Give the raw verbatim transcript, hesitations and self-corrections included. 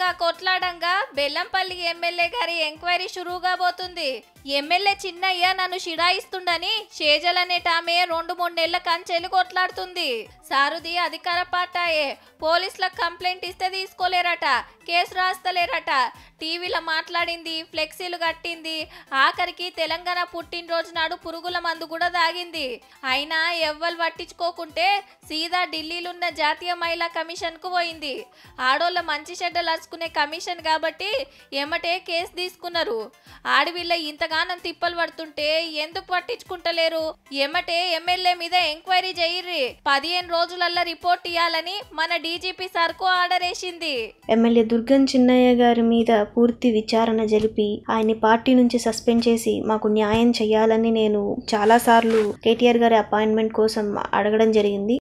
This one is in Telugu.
గా కొట్లాడంగా బెల్లంపల్లి ఎమ్మెల్యే గారి ఎంక్వైరీ షురువుగా పోతుంది. ఎమ్మెల్యే చిన్నయ్య నన్ను షిడాయిస్తుండని షేజల్ అనేటామె రెండు మూడు నెలల కంచెలు కొట్లాడుతుంది. సారుది అధికార పార్టాయే, పోలీసులకు కంప్లైంట్ ఇస్తే తీసుకోలేరట, కేసు రాస్తలేరట, టీవీలో మాట్లాడింది, ఫ్లెక్సీలు కట్టింది, ఆఖరికి తెలంగాణ పుట్టినరోజు నాడు పురుగుల మందు కూడా దాగింది. అయినా ఎవ్వరు పట్టించుకోకుంటే సీదా ఢిల్లీలున్న జాతీయ మహిళా కమిషన్ కు పోయింది. ఆడోళ్ళ మంచి చెడ్డలు అరుచుకునే కమిషన్ కాబట్టి ఎమ్మటే కేసు తీసుకున్నారు. ఆడవిళ్ళ ఇంతగానం తిప్పలు పడుతుంటే ఎందుకు పట్టించుకుంటలేరు? ఎమ్మటే ఎమ్మెల్యే మీద ఎంక్వైరీ చేయిర్రి, పదిహేను రోజులల్లా రిపోర్ట్ ఇవ్వాలని మన డీజీపీ సార్కు ఆర్డర్ వేసింది. ఎమ్మెల్యే దుర్గం చిన్నయ్య గారి మీద పూర్తి విచారణ జరిపి ఆయన్ని పార్టీ నుంచి సస్పెండ్ చేసి మాకు న్యాయం చేయాలని నేను చాలా సార్లు కేటీఆర్ గారి అపాయింట్మెంట్ కోసం అడగడం జరిగింది.